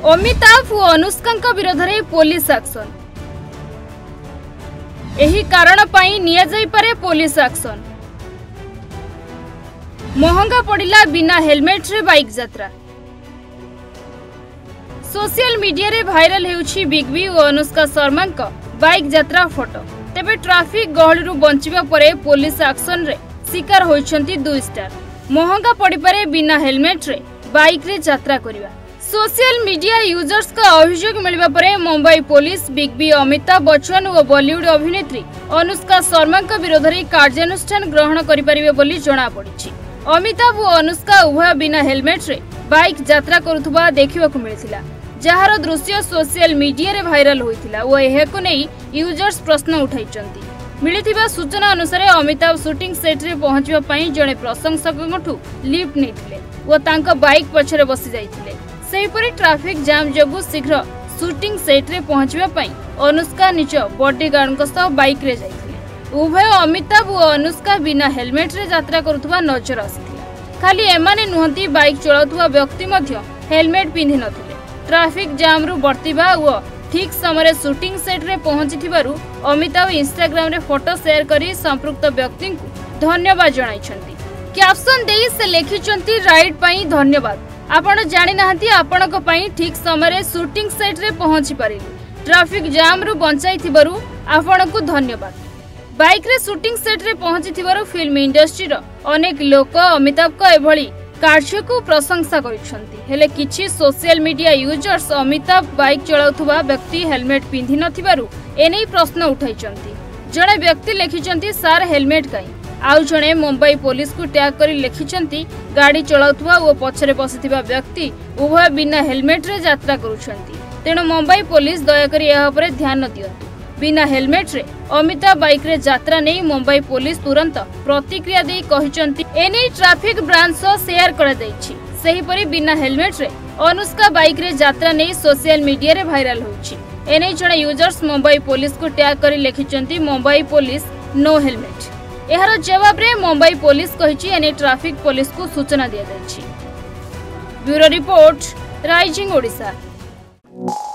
अमिताभ और अनुष्का विरोध में पुलिस एक्शन। एही कारण पाई निया जाई पारे पुलिस एक्शन। महंगा पड़िला बिना हेलमेट रे बाइक यात्रा। सोशल मीडिया रे भाइराल हेउछि बिग बी और अनुष्का शर्मा का बाइक यात्रा फोटो। तेबे ट्रैफिक गहळिरु बंचिबा परे पुलिस एक्शन रे शिकार होइछंती 2 स्टार। महंगा पड़ी पारे बिना हेलमेट रे बाइक रे यात्रा करिवा। सोशल मीडिया यूजर्स का अभियोग मिलवा परे Mumbai police big B, Amitabh Bachchan और बॉलीवुड अभिनेत्री अनुष्का शर्मा का विरोध में कार्यानुष्ठान ग्रहण करिपारिबे बोली जणा पड़िछि। अमिताभ और अनुष्का उभय बिना हेलमेट रे बाइक यात्रा करुथुबा देखिबाकू मिलिथिला, जहार दृश्य सोशल मीडिया रे भाइराल होइथिला ओ एहाकू नै यूजर्स प्रश्न उठाइचंती। मिलिथिबा सूचना अनुसार अमिताभ शूटिंग सेट रे पहुंचबा पई जणे प्रशंसकंठू लिफ्ट नेथिले ओ तांका बाइक पछरे बसि जाइथिले। सेहीपरि ट्रैफिक जाम जोगु शीघ्र शूटिंग सेट रे पहुंचबा पई अनुष्का निज बॉडीगार्ड सह बाइक रे जाइथिले। उभय अमिताभ और अनुष्का बिना हेलमेट रे यात्रा करुथुबा नजर आसिथिला। खाली एमाने नुहंती, बाइक चलाउथुबा व्यक्ति मध्य हेलमेट पिंधि नथिले। ट्रैफिक जाम रु बर्तिबा और ठीक समय शूटिंग सेट रे पहुंचिथिबारु अमिताभ इंस्टाग्राम रे फोटो शेयर करी संपृक्त व्यक्ति को धन्यवाद जणाइछंती। कैप्शन देई से लिखिछंती राइड पई धन्यवाद। आपण जानि नाहंती आपणक पई ठीक समय शूटिंग सेट रे पहुंची पारिली। ट्रैफिक जाम रु बंचाइथिबारु आपणकु धन्यवाद। बाइक रे शूटिंग सेट रे पहुंचिथिबारु फिल्म इंडस्ट्री रो अनेक लोक अमिताभ को एभली कार्य को प्रशंसा करिसंती। हेले किछि social media users Amitabh bike चलाउथुबा व्यक्ति हेलमेट पिंधि नथिबारु एनै प्रश्न उठाइचंती। जणे व्यक्ति लिखिचंती सार हेलमेट काई। आउ जणे मुंबई पुलिस को टैग करी लिखिचंती गाड़ी चलाउथुबा ओ पछरे बसिथिबा व्यक्ति उभय बिना हेलमेट रे यात्रा करूछंती। तेणु मुंबई पुलिस दया करी एहा परे ध्यान दियंतु। बिना हेलमेट रे अमिताभ बाइक रे यात्रा नै मुंबई पुलिस तुरंत प्रतिक्रिया देई कहिचंती एनै ट्रैफिक ब्रांच सह शेयर करा दैछि। सेहीपरि बिना हेलमेट रे अनुष्का बाइक रे यात्रा नै सोशल मीडिया रे भाइराल होइछि। एनै जणे यूजर्स मुंबई पुलिस को टैग करी लिखिचंती मुंबई पुलिस नो हेलमेट। एहार जवाब रे मुंबई पुलिस कहिछि एनै ट्रैफिक पुलिस को सूचना दिया दैछि। Bureau report, rising Odisha.